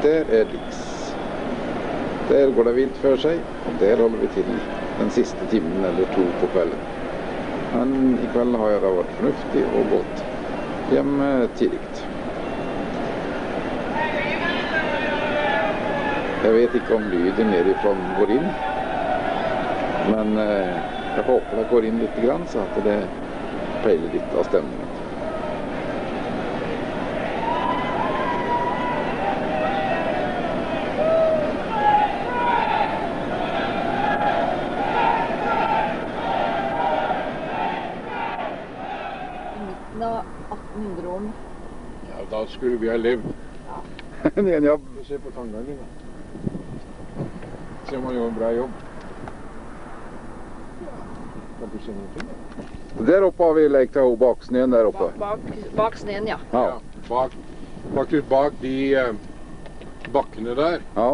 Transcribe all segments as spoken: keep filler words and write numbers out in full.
Der er lys. Der går det vilt for seg, og der holder vi til den siste timen eller to på kvelden. Men i kveld har jeg da vært fornuftig og gått hjem tidlig. Jeg vet ikke om lyden nedifra går inn, men jeg håper det går inn litt grann, så at det peiler litt av stemningen. attenhundre-åren. Ja, da skulle vi ha levd. Ja. Det er en jobb. Se på tangene da. Se om han gjør en bra jobb. Ja, kan du se noe til da? Der oppe har vi Lake Tahoe, bak sneen der oppe. Bak, bak, bak sneen, ja. Ja. Ja, bak, faktisk bak de eh, bakkene der. Ja.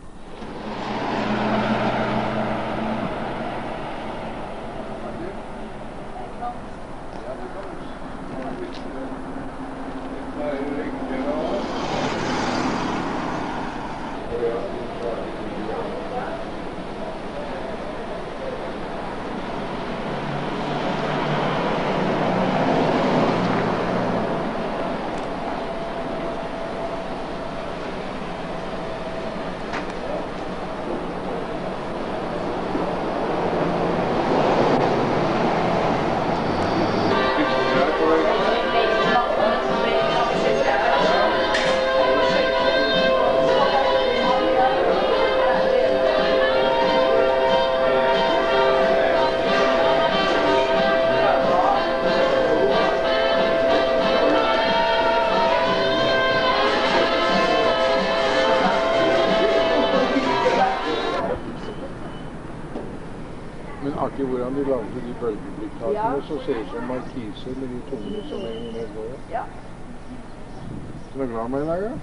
Men artig hvordan de lager de bølgebliktakene, Ja. så ser det ut som markiser med de tungene som henger ned på. Ja. Er du glad med i dag, ja?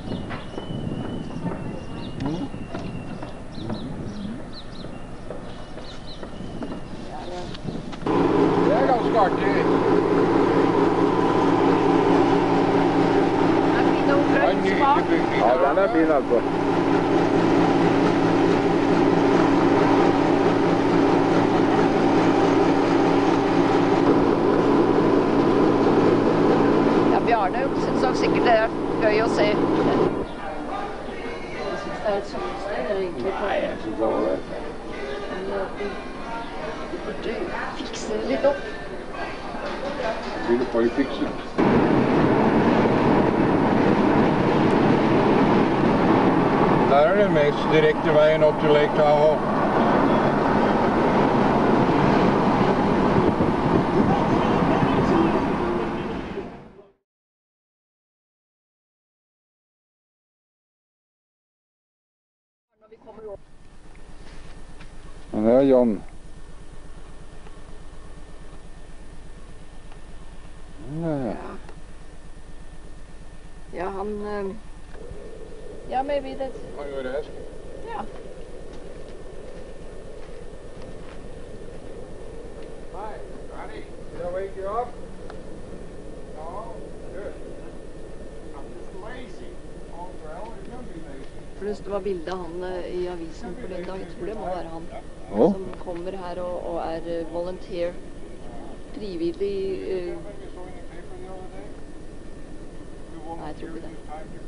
Mm. Det er ganske artig. Det er fin og Det er grønn en nydelig smak. bygning. Ja, den er fin altså. Bjarne synes nok sikkert det er gøy å se. Jeg synes det er et solsted egentlig. Nei, jeg synes det var det. Vi burde fikse det litt opp. Vil du bare fikse? Der er den mest direkte veien opp til Lake Tahoe. Men det er John. Ja. Ja, han... Um, ja, maybe that... Han gjør det. Ja. Hi, Johnny. Did I wake you up? No? Good. I'm just lazy. Oh, well, you're gonna be lazy. Pluss det var bildet av han eh, i avisen på lørdag. Jeg tror det må være han. Oh. Som kommer her og, og er uh, volunteer. Frivillig... Uh, nei, jeg tror ikke det.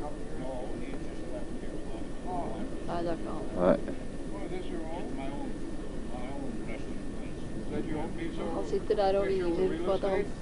Nei, det er ikke han. Nei. Han sitter der og hviler på at han...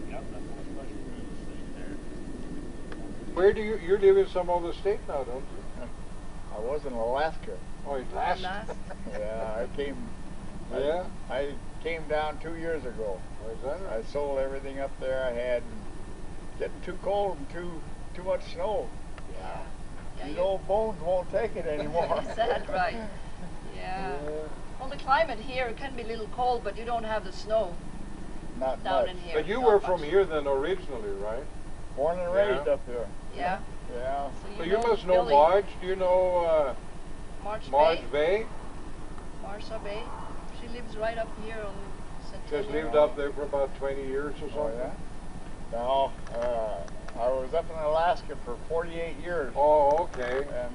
Where do you, you live in some other state now, don't you? I was in Alaska. Oh, in Alaska. Yeah, I came. Yeah? I, I came down two years ago. Oh, is that I right? sold everything up there I had. Getting too cold and too too much snow. Yeah. Yeah, These you- old bones won't take it anymore. Is that right? Yeah. Well, the climate here can be a little cold, but you don't have the snow Not down much. in here. But you Not were much. from here then originally, right? Born and Yeah. raised up here. Yeah. Yeah. So you must know Billy. Marge. Do you know uh, March Marge Bay. Bay? Marcia Bay. She lives right up here on She has Centennial. lived up there for about twenty years or Oh something. yeah. Now uh, I was up in Alaska for forty-eight years. Oh, okay. And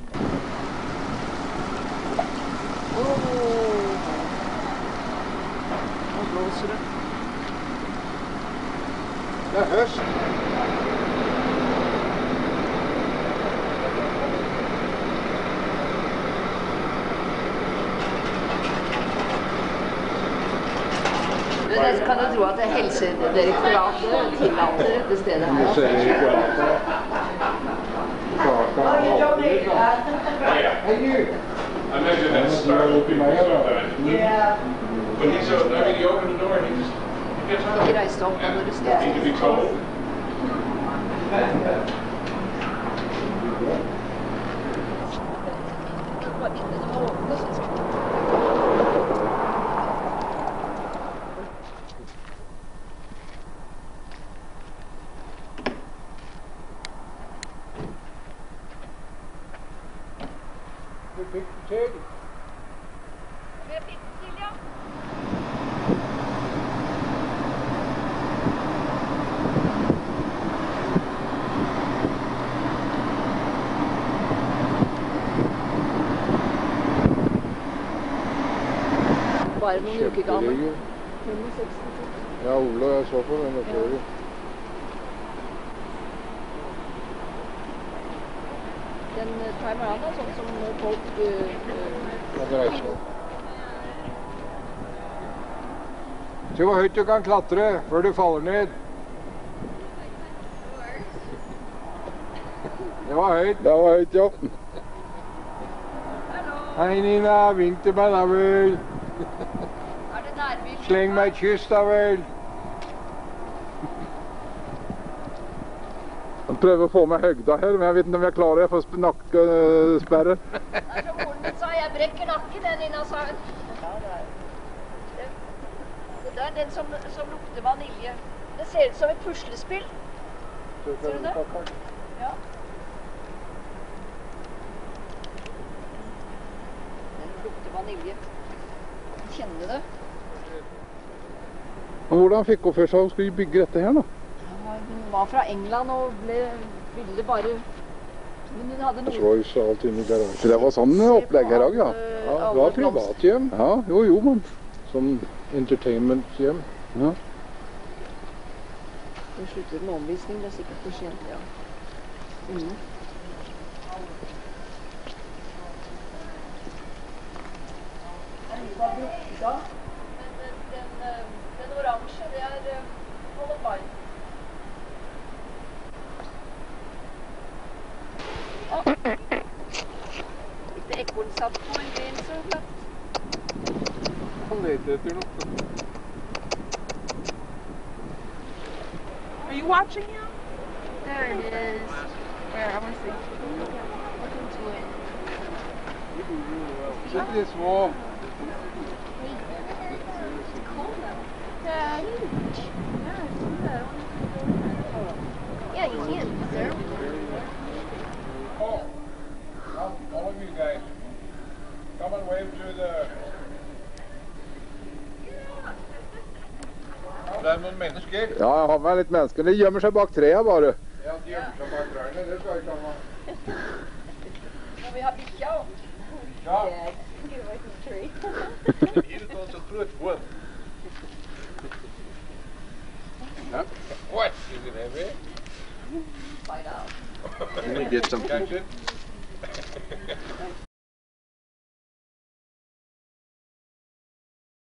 Nå blåser det. Det er høst. Du, det kan du tro at Helsedirektoratet tillater dette stedet her. Du ser ikke hva Hey, you. I imagine that's startled people sometimes. Yeah. But he's so, I mean, you open the door and he just, he gets up. Ikke reis deg opp når du står. Need to be told. Du fikk det til. Jeg fikk det til, ja. Bare noen uker gammel. Ja, Ole og jeg så på den før. Den timer an, sånn som folk uh, Se hvor høyt du kan klatre før du faller ned. Det var høyt. Det var høyt, ja. Hei, Nina. Vink til meg, da vel. Er det nærmere? Sleng meg et kyss, da vel. Han prøver å få meg høgda her, men jeg vet ikke om jeg klarer det. Jeg får nakkesperre. Det er som moren min sa, jeg brekker nakken, den Nina sa. Det, det er den som, som lukter vanilje. Det ser ut som et puslespill. Ser du det? Ja. Den lukter vanilje. Kjenner du det? Hvordan fikk hun for seg å skulle bygge dette her, da? Hun var fra England og ble, ville bare... Men hun hadde noe... Rolls og alt inni garasjen. Så det var sånn opplegg her også, ja. Ja, det var privathjem. Ja, jo, jo, man. Som entertainmenthjem. Ja. Hun slutter med omvisning, det er sikkert for sent, ja. Inne. Ja. Men den, den, den oransje, det er Holland. Litt ekornsatt på en gren, så flott. Han leter etter noe. Are you watching him? There it is. Where? I want to see. Look into it. Sitter litt små. Yeah, huge. Yeah, I see that. Yeah, you can, sir. Oh, all, all of you guys, come and wave to the... Det er noen mennesker. Ja, jeg har med litt mennesker. De gjemmer seg bak treet bare. Ja, de gjemmer seg bak trærne. Det skal ikke ha. Må vi ha bikkja også? Ja. Yeah, get away from the tree. Hier is onze groot woord. Ja. What? Is it heavy? Find out. Let me get some. Catch it.